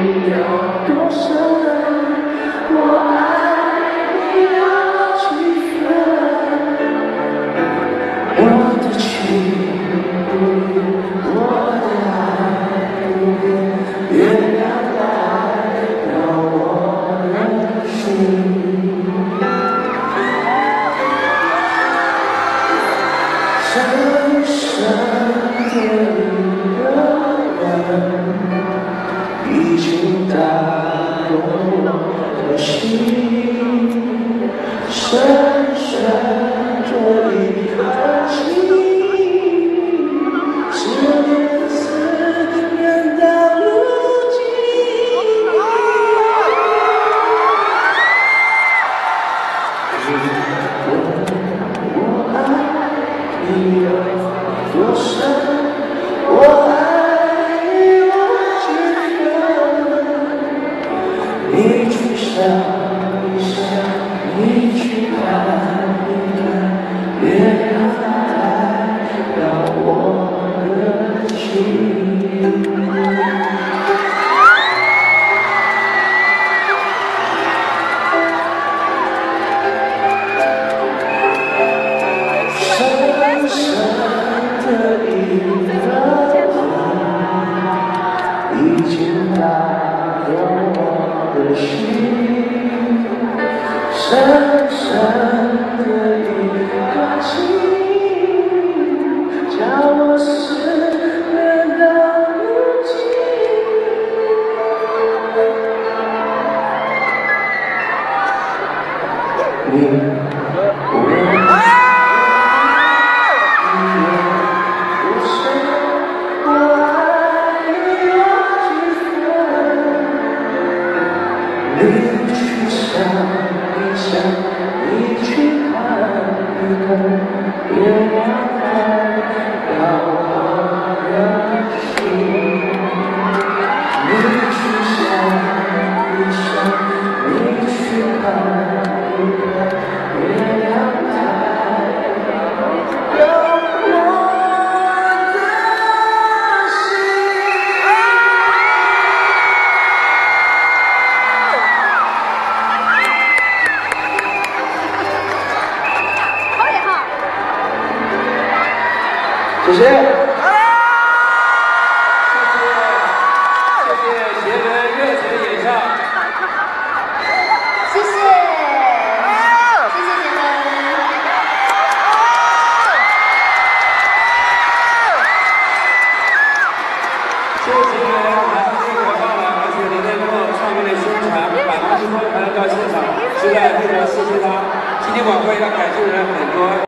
有多深，我爱你有几分，我的情不变，我的爱不变，月亮代表我的心。深深的一个吻，已经打动我的心。深深的一颗心，思念思念到如今。我爱你有多深，我爱你有几分，你去想一想，你去看一看，月亮代表我的心。深深的一个吻，已经打动我的心。深深的一颗情，叫我思念到如今。你我你去想一想，你去看一看，月亮代表我的心。你去想一想，你去看一看，月亮代表我的心。谢谢，谢谢邪门热情的演唱， 谢谢，谢谢邪门。 谢谢邪门，还是这个棒了，而且能在这么创意的宣传，把他之后还能到现场，实在非常谢谢他。今天晚会要感谢的人很多。